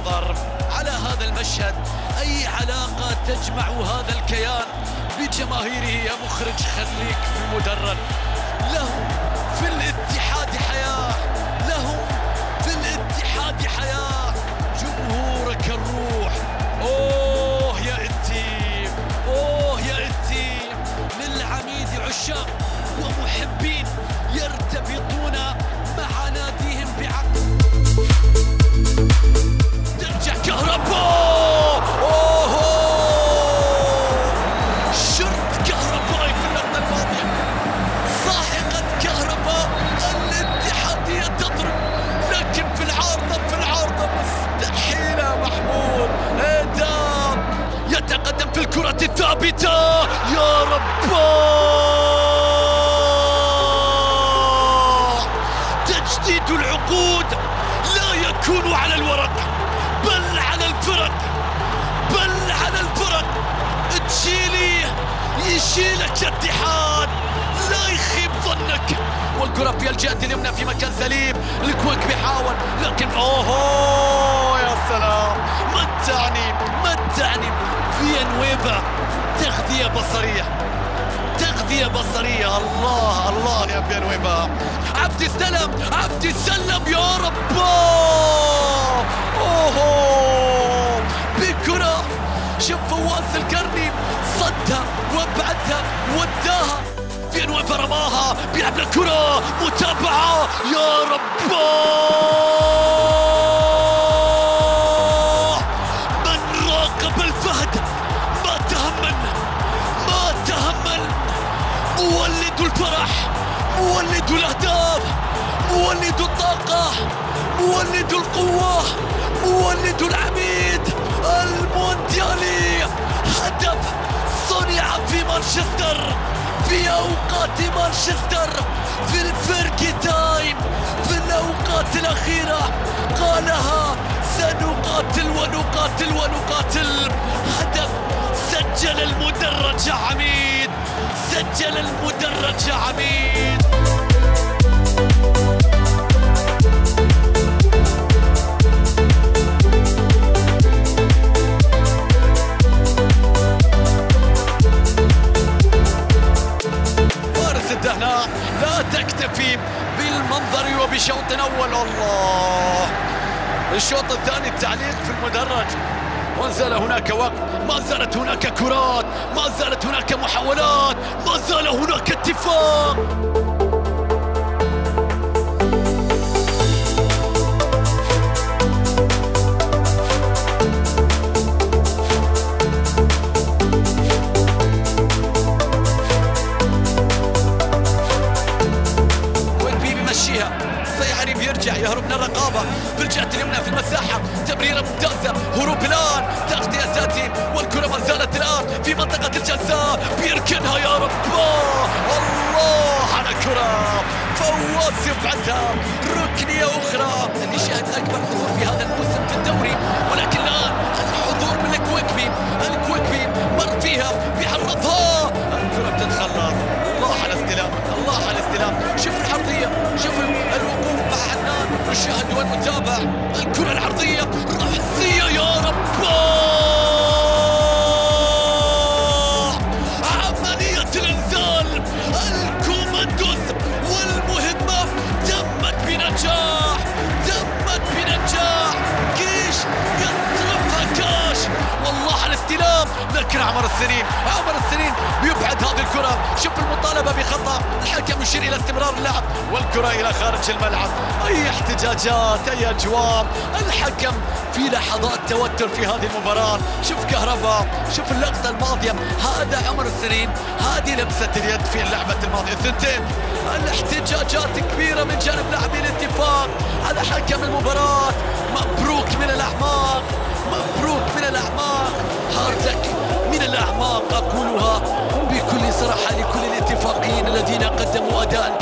المنظر، على هذا المشهد. أي علاقة تجمع هذا الكيان بجماهيره يا مخرج؟ خليك في المدرج. لهم في الاتحاد حياة، لهم في الاتحاد حياة. جمهورك الروح. أوه يا إنتيم، أوه يا إنتيم. للعميد عشاق ومحبين يرتبطون مع ناديهم بعقد. ترجع كهرباء. أوه شرط كهربائي في اللقطة الماضية. صاعقة كهرباء الاتحادية تضرب، لكن في العارضة مستحيلة. محمود إدام يتقدم في الكرة الثابتة. يا رب، تجديد العقود لا يكون على الورق بل على الفرق، بل على الفرق. تشيلي يشيلك اتحاد، لا يخيب ظنك. والكرة في الجهة اليمنى في مكان سليم. الكويك بيحاول لكن اوه يا سلام. متعني فيانويفا. تغذية بصرية، تغذية بصرية. الله الله يا فيانويفا. عبد السلام يا رب. اوه بكرة شوف فواز القرني صدها وابعدها وداها. فيانويفا رماها، بيلعب الكرة، متابعة. يا رب، من راقب الفهد ما تهمل. مولد الفرح، مولد الأهداف، مولد الطاقة، مولد القوة، مولد العميد المونديالي. هدف صنع في مانشستر، في أوقات مانشستر، في الفيركي تايم، في الأوقات الأخيرة قالها سنقاتل ونقاتل ونقاتل. هدف سجل المدرج يا عميد، سجل المدرج يا عميد. فارس الدهناء لا تكتفي بالمنظر وبشوط أول. الله، الشوط الثاني التعليق في المدرج. ما زال هناك وقت، ما زالت هناك كرات، ما زالت هناك محاولات، ما زال هناك اتفاق. وينبي بيمشيها، الصيحري بيرجع يهرب من الرقابة في الجهة اليمنى في المساحة. تمريرة ممتازة، هروب الآن، تغطية ذاتي، والكرة ما زالت الآن في منطقة الجزاء. بيركنها يا رب. الله على كرة فواز يبعثها. ركنية أخرى. اللي شهد أكبر حضور في هذا الموسم في الدوري، ولكن الآن الحضور من الكويكبي مر فيها، بيعرضها، الكرة بتتخلص. الله على الاستلام، الله على الاستلام. شوف العرضية، شوف الوقوف مع حنان والشاهد والمتابع. الكرة العرضية رأسية. يا رب، عملية الإنزال، الكوماندوز والمهمة تمت بنجاح، تمت بنجاح. كيش يصرفها كاش. والله على الاستلام، لكن عمر السنين بيبعد هذه الكرة. شوف المطالبة بخطأ، الحكم يشير إلى استمرار اللعب والكرة إلى خارج الملعب. أي احتجاجات، أي أجواب. الحكم في لحظات توتر في هذه المباراة. شوف كهرباء، شوف اللقطة الماضية، هذا عمر السنين، هذه لمسة اليد في اللعبة الماضية. الثنتين الاحتجاجات كبيرة من جانب لاعبي الاتفاق على حكم المباراة. مبروك من الأعماق، مبروك من الأعماق، هارتك من الأعماق. أقولها بكل صراحة لكل الاتفاقيين الذين قدموا أداء